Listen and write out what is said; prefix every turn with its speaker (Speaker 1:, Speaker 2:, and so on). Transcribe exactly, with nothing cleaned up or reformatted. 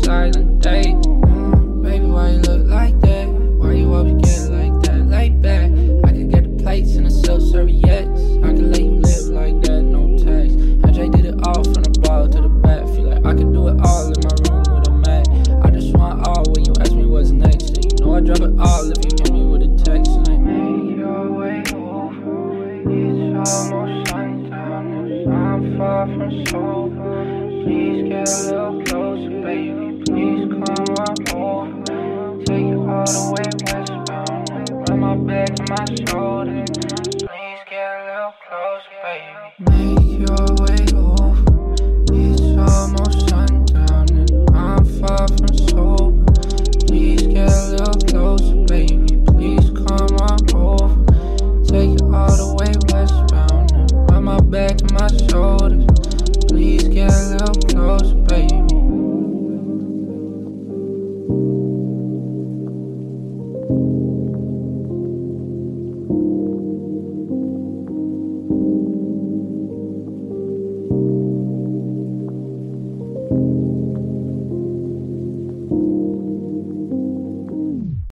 Speaker 1: silent date. Mm, baby, why you look like that? Why you always get like that? Lay back, I could get the plates and the silk serviettes. I could let you live like that, no text. M J did it all from the ball to the back. Feel like I could do it all in my room with a Mac. I just want all when you ask me what's next. And you know I drop it all if you hit me with a text. Like, make your way over. It's almost sundown and I'm far from sober. Please get a little closer, baby. Please come on over. Take it all the way westbound and run my back and my shoulder. Please get a little closer, baby. Make your way over. It's almost sundown and I'm far from sober. Please get a little closer, baby. Please come on over. Take it all the way westbound and run my back and my shoulders. Please get a little closer, baby.